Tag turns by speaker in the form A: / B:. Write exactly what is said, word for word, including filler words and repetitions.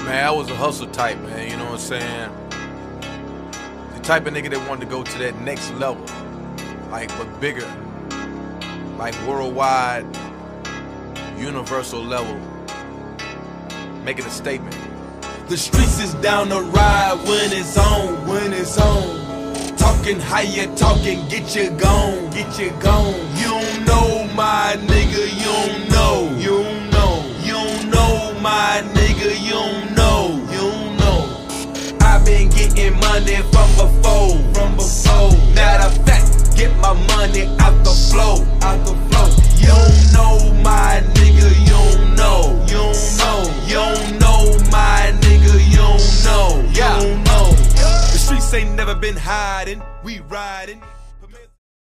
A: Man, I was a hustle type, man, you know what I'm saying? The type of nigga that wanted to go to that next level, like, but bigger, like worldwide, universal level, making a statement.
B: The streets is down the ride when it's on, when it's on. Talking how you talking, get you gone, get you gone. You don't know my nigga, you don't know, you don't know. You don't know my nigga, you don't know, you don't know. I been getting money from before, from before. Matter of